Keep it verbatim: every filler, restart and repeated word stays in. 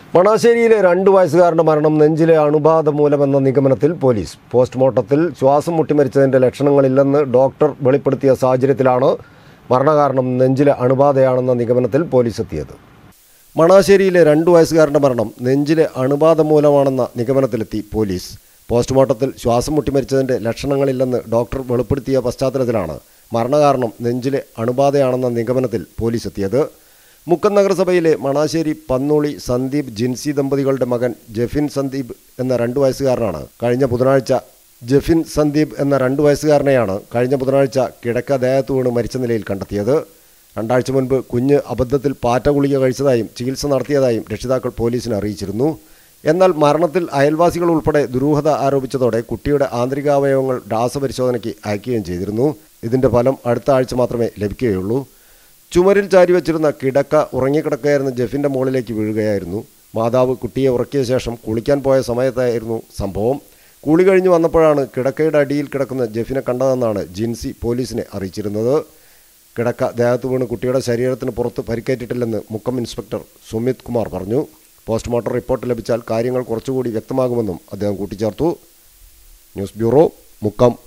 മണാശ്ശേരിയിലെ രണ്ടു വയസ്സുകാരന്റെ മരണം നെഞ്ചിലെ അണുബാധ മൂലമെന്ന നിഗമനത്തിൽ പോലീസ്. പോസ്റ്റ്മോർട്ടത്തിൽ ശ്വാസം മുട്ടിമരിച്ചതിന്റെ ലക്ഷണങ്ങളില്ലെന്ന് ഡോക്ടർ വെളിപ്പെടുത്തിയ സാഹചര്യത്തിലാണ് മരണകാരണം നെഞ്ചിലെ അണുബാധയാണെന്ന നിഗമനത്തിൽ പോലീസ് എത്തിയത്. മണാശ്ശേരിയിലെ രണ്ടു വയസ്സുകാരന്റെ മരണം നെഞ്ചിലെ അണുബാധ മൂലമാണെന്ന നിഗമനത്തിലെത്തി പോലീസ്. പോസ്റ്റ്മോർട്ടത്തിൽ ശ്വാസം മുട്ടിമരിച്ചതിന്റെ ലക്ഷണങ്ങളില്ലെന്ന് ഡോക്ടർ വെളിപ്പെടുത്തിയ പശ്ചാത്തലത്തിലാണ് മരണകാരണം നെഞ്ചിലെ അണുബാധയാണെന്ന നിഗമനത്തിൽ പോലീസ് എത്തിയത്. മുക്കം നഗരസഭയിലെ മണാശ്ശേരി പന്നോളി സന്ദീപ് ജിൻസി ദമ്പതികളുടെ മകൻ ജെഫിൻ സന്ദീപ് എന്ന രണ്ടു വയസ്സുകാരനാണ് കഴിഞ്ഞ ബുധനാഴ്ച ജെഫിൻ സന്ദീപ് എന്ന രണ്ടു വയസ്സുകാരനെയാണ് കഴിഞ്ഞ ബുധനാഴ്ച കിടക്ക ദേഹത്ത് വീണ് മരിച്ച നിലയിൽ കണ്ടെത്തിയത്. രണ്ടാഴ്ച മുൻപ് കുഞ്ഞ് അബദ്ധത്തിൽ പാറ്റ ഗുളിക കഴിച്ചതായും ചികിത്സ നടത്തിയതായും രക്ഷിതാക്കൾ പോലീസിനെ അറിയിച്ചിരുന്നു. എന്നാൽ മരണത്തിൽ അയൽവാസികൾ ഉൾപ്പെടെ ദുരൂഹത ആരോപിച്ചതോടെ കുട്ടിയുടെ ആന്തരികാവയവങ്ങൾ രാസപരിശോധനയ്ക്ക് അയക്കുകയും ചെയ്തിരുന്നു. ഇതിൻ്റെ ഫലം അടുത്ത ആഴ്ച മാത്രമേ ലഭിക്കുകയുള്ളൂ. ചുമരിൽ ചാരിവെച്ചിരുന്ന കിടക്ക ഉറങ്ങിക്കിടക്കുകയായിരുന്ന ജെഫിൻ്റെ മുകളിലേക്ക് വീഴുകയായിരുന്നു. മാതാവ് കുട്ടിയെ ഉറക്കിയ ശേഷം കുളിക്കാൻ പോയ സമയത്തായിരുന്നു സംഭവം. കുളി കഴിഞ്ഞ് വന്നപ്പോഴാണ് കിടക്കയുടെ അടിയിൽ കിടക്കുന്ന ജെഫിനെ കണ്ടതെന്നാണ് ജിൻസി പോലീസിനെ അറിയിച്ചിരുന്നത്. കിടക്ക ദേഹത്ത് വീണ് കുട്ടിയുടെ ശരീരത്തിന് പുറത്ത് പരിക്കേറ്റിട്ടില്ലെന്ന് മുക്കം ഇൻസ്പെക്ടർ സുമിത് കുമാർ പറഞ്ഞു. പോസ്റ്റ്മോർട്ടം റിപ്പോർട്ട് ലഭിച്ചാൽ കാര്യങ്ങൾ കുറച്ചുകൂടി വ്യക്തമാകുമെന്നും അദ്ദേഹം കൂട്ടിച്ചേർത്തു. News bureau, Mukkam.